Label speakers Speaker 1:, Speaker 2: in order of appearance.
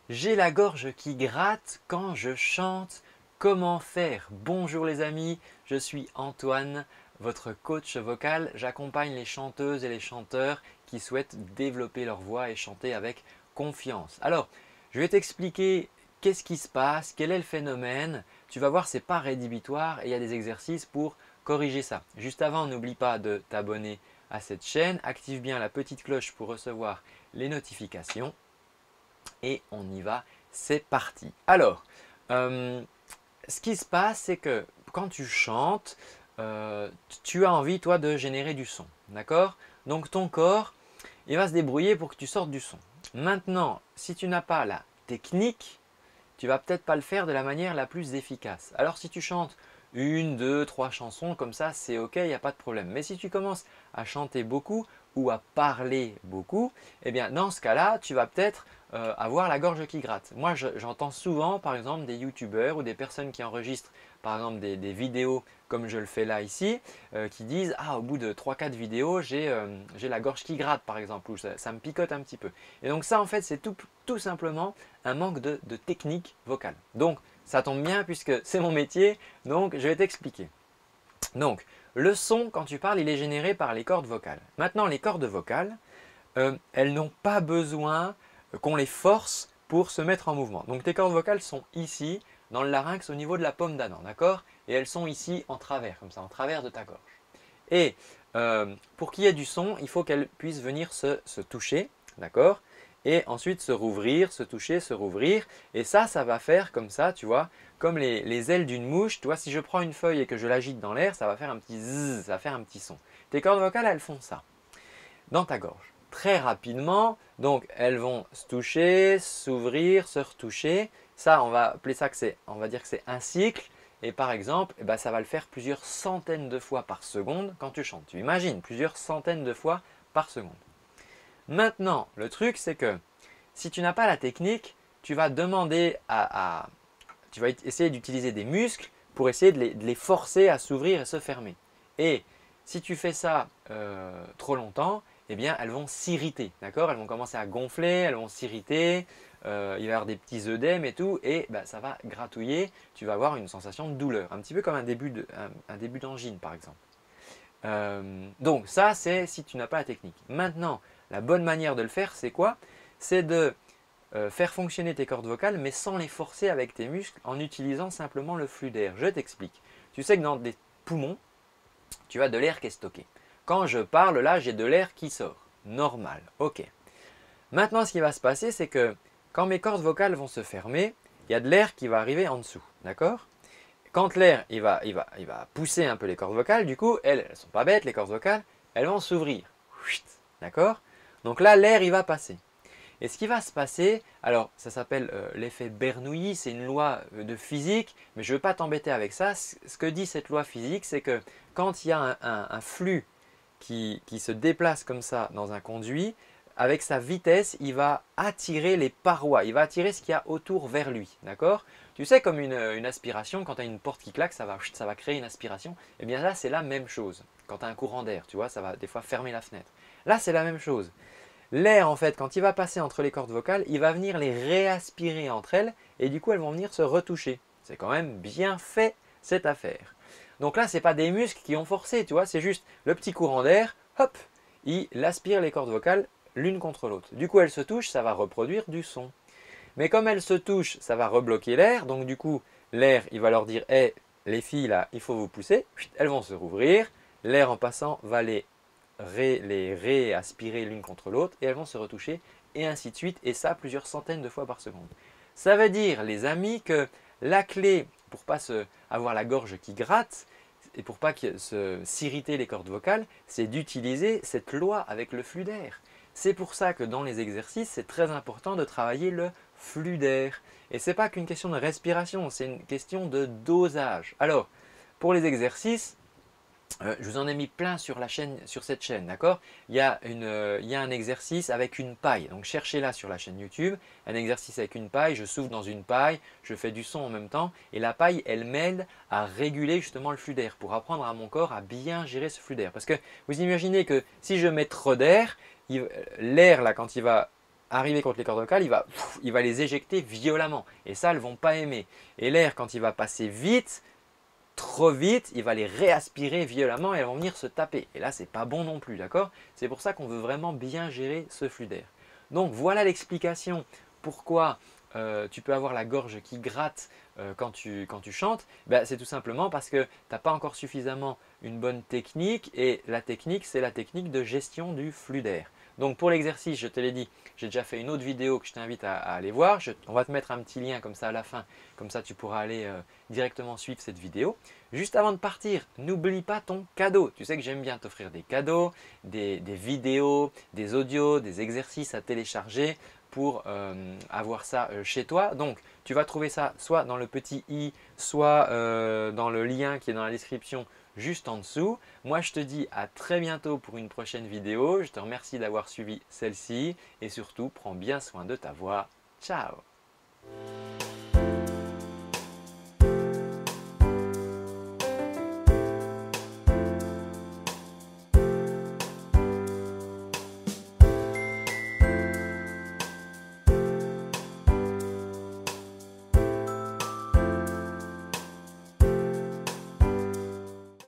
Speaker 1: J'ai la gorge qui gratte quand je chante. Comment faire? Bonjour les amis, je suis Antoine, votre coach vocal. J'accompagne les chanteuses et les chanteurs qui souhaitent développer leur voix et chanter avec confiance. Alors, je vais t'expliquer qu'est-ce qui se passe, quel est le phénomène. Tu vas voir, ce n'est pas rédhibitoire et il y a des exercices pour corriger ça. Juste avant, n'oublie pas de t'abonner à cette chaîne. Active bien la petite cloche pour recevoir les notifications. Et on y va, c'est parti. Alors, ce qui se passe, c'est que quand tu chantes, tu as envie, toi, de générer du son. D'accord? Donc ton corps, il va se débrouiller pour que tu sortes du son. Maintenant, si tu n'as pas la technique, tu vas peut-être pas le faire de la manière la plus efficace. Alors si tu chantes une, deux, trois chansons comme ça, c'est ok, il n'y a pas de problème. Mais si tu commences à chanter beaucoup ou à parler beaucoup, eh bien dans ce cas-là, tu vas peut-être avoir la gorge qui gratte. Moi, j'entends souvent par exemple des youtubeurs ou des personnes qui enregistrent par exemple des vidéos comme je le fais là ici, qui disent ah au bout de trois quatre vidéos, j'ai la gorge qui gratte par exemple, ou ça me picote un petit peu. Et donc ça en fait c'est tout simplement un manque de technique vocale. Donc, ça tombe bien puisque c'est mon métier, donc je vais t'expliquer. Donc, le son, quand tu parles, il est généré par les cordes vocales. Maintenant, les cordes vocales, elles n'ont pas besoin qu'on les force pour se mettre en mouvement. Donc, tes cordes vocales sont ici, dans le larynx, au niveau de la paume d'Adam, d'accord? Et elles sont ici en travers, comme ça, en travers de ta gorge. Et pour qu'il y ait du son, il faut qu'elles puissent venir se toucher, d'accord? Et ensuite se rouvrir, se toucher, se rouvrir. Et ça va faire comme ça, tu vois, comme les ailes d'une mouche. Tu vois, si je prends une feuille et que je l'agite dans l'air, ça va faire un petit zzz, ça va faire un petit son. Tes cordes vocales, elles font ça dans ta gorge. Très rapidement, donc elles vont se toucher, s'ouvrir, se retoucher. Ça, on va appeler ça on va dire que c'est un cycle. Et par exemple, eh ben, ça va le faire plusieurs centaines de fois par seconde quand tu chantes. Tu imagines, plusieurs centaines de fois par seconde. Maintenant, le truc, c'est que si tu n'as pas la technique, tu vas demander tu vas essayer d'utiliser des muscles pour essayer de les forcer à s'ouvrir et se fermer. Et si tu fais ça trop longtemps, eh bien, elles vont s'irriter, d'accord? Elles vont commencer à gonfler, elles vont s'irriter, il va y avoir des petits œdèmes et tout, et bah, ça va gratouiller, tu vas avoir une sensation de douleur, un petit peu comme un début d'angine par exemple. Donc ça, c'est si tu n'as pas la technique. Maintenant, la bonne manière de le faire, c'est quoi? C'est de faire fonctionner tes cordes vocales, mais sans les forcer avec tes muscles, en utilisant simplement le flux d'air. Je t'explique. Tu sais que dans des poumons, tu as de l'air qui est stocké. Quand je parle, là, j'ai de l'air qui sort. Normal, ok. Maintenant, ce qui va se passer, c'est que quand mes cordes vocales vont se fermer, il y a de l'air qui va arriver en dessous, d'accord? Quand l'air il va pousser un peu les cordes vocales, du coup, elles ne sont pas bêtes, les cordes vocales, elles vont s'ouvrir. D'accord? Donc là, l'air, il va passer. Et ce qui va se passer, alors ça s'appelle l'effet Bernoulli, c'est une loi de physique, mais je ne veux pas t'embêter avec ça. Ce que dit cette loi physique, c'est que quand il y a un flux qui se déplace comme ça dans un conduit, avec sa vitesse, il va attirer les parois, il va attirer ce qu'il y a autour vers lui. D'accord? Tu sais, comme une aspiration, quand tu as une porte qui claque, ça va créer une aspiration. Et bien là, c'est la même chose. Quand tu as un courant d'air, tu vois, ça va des fois fermer la fenêtre. Là, c'est la même chose. L'air, en fait, quand il va passer entre les cordes vocales, il va venir les réaspirer entre elles et du coup, elles vont venir se retoucher. C'est quand même bien fait cette affaire. Donc là, ce n'est pas des muscles qui ont forcé, tu vois, c'est juste le petit courant d'air, hop, il aspire les cordes vocales l'une contre l'autre. Du coup, elles se touchent, ça va reproduire du son. Mais comme elles se touchent, ça va rebloquer l'air, donc du coup, l'air, il va leur dire, hé, les filles, là, il faut vous pousser, elles vont se rouvrir, l'air en passant va les réaspirer l'une contre l'autre et elles vont se retoucher et ainsi de suite et ça plusieurs centaines de fois par seconde. Ça veut dire les amis que la clé pour pas avoir la gorge qui gratte et pour pas s'irriter les cordes vocales, c'est d'utiliser cette loi avec le flux d'air. C'est pour ça que dans les exercices, c'est très important de travailler le flux d'air. Et ce n'est pas qu'une question de respiration, c'est une question de dosage. Alors, pour les exercices, je vous en ai mis plein sur cette chaîne, d'accord? Il y a un exercice avec une paille. Donc cherchez-la sur la chaîne YouTube. Un exercice avec une paille, je souffle dans une paille, je fais du son en même temps. Et la paille, elle m'aide à réguler justement le flux d'air pour apprendre à mon corps à bien gérer ce flux d'air. Parce que vous imaginez que si je mets trop d'air, l'air là quand il va arriver contre les cordes vocales, il va les éjecter violemment. Et ça, elles ne vont pas aimer. Et l'air, quand il va passer vite, trop vite, il va les réaspirer violemment et elles vont venir se taper. Et là, ce n'est pas bon non plus, d'accord? C'est pour ça qu'on veut vraiment bien gérer ce flux d'air. Donc voilà l'explication pourquoi tu peux avoir la gorge qui gratte quand tu chantes. Ben, c'est tout simplement parce que tu n'as pas encore suffisamment une bonne technique et la technique, c'est la technique de gestion du flux d'air. Donc pour l'exercice, je te l'ai dit, j'ai déjà fait une autre vidéo que je t'invite à aller voir. On va te mettre un petit lien comme ça à la fin, comme ça tu pourras aller directement suivre cette vidéo. Juste avant de partir, n'oublie pas ton cadeau. Tu sais que j'aime bien t'offrir des cadeaux, des vidéos, des audios, des exercices à télécharger pour avoir ça chez toi. Donc tu vas trouver ça soit dans le petit i, soit dans le lien qui est dans la description juste en dessous. Moi, je te dis à très bientôt pour une prochaine vidéo. Je te remercie d'avoir suivi celle-ci et surtout, prends bien soin de ta voix. Ciao!